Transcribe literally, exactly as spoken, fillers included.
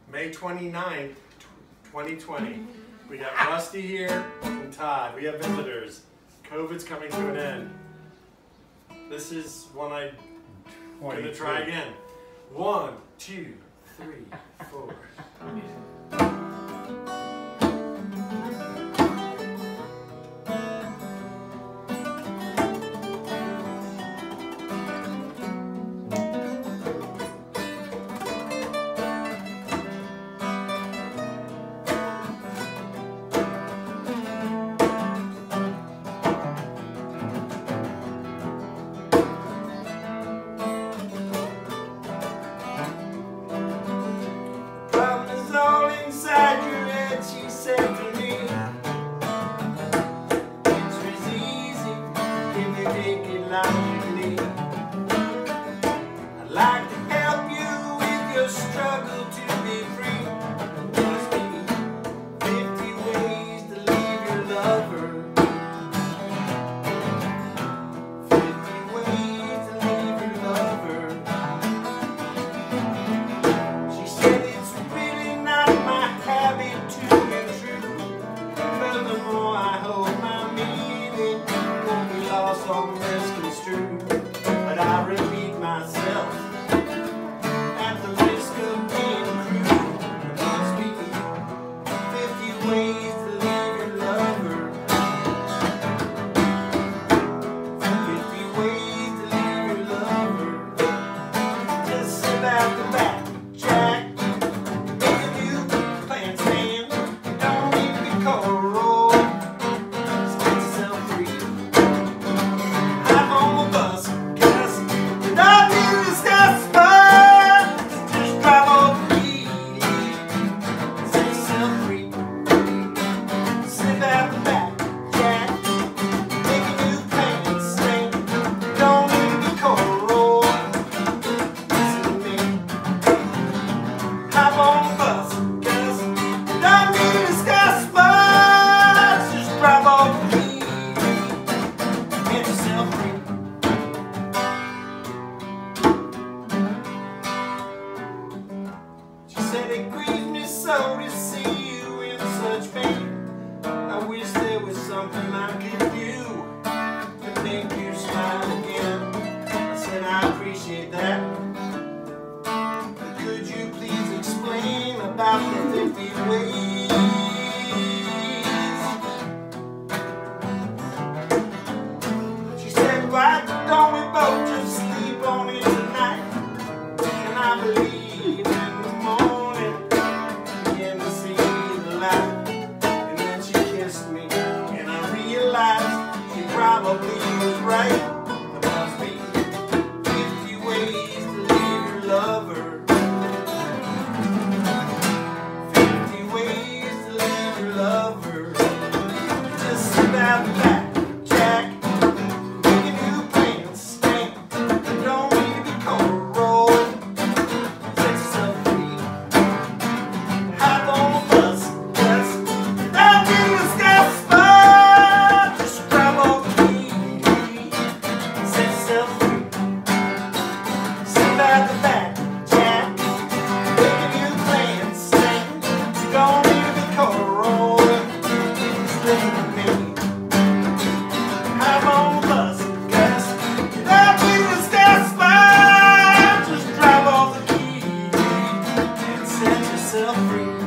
May twenty-ninth, twenty twenty. We got Rusty here and Todd. We have visitors. COVID's coming to an end. This is one I'm gonna try again. One, two, three, four. All inside your head, she said to me, it's as easy if you take it logically. I'd like to help you with your struggle to be free. There must be fifty ways to leave your lover. fifty ways to leave your lover. She said it's habit to be true. Furthermore, I hope my meaning won't be lost or misconstrued. But I repeat myself at the risk of being crude. There must be fifty ways to leave your lover. fifty ways to leave your lover. Just sit out the back, Jack. Said it grieves me so to see you in such pain. I wish there was something I could do to make you smile again. I said I appreciate that, but could you please explain about the fifty ways? She said, why don't we both just sleep on it tonight? And I believe in the morning. Probably was right. There must be fifty ways to leave your lover. fifty ways to leave your lover. Just sit out back, Jack. Make a new plan, stank. You don't need to be cold rolled. Set yourself free. Hop on a bus, just don't be a sky spot. At the back, Jack, make a new plan, stank. You don't need to be cold, just listen to me. I'm on the bus, Gus. That wheel's got spine. Just drive off the key and set yourself free.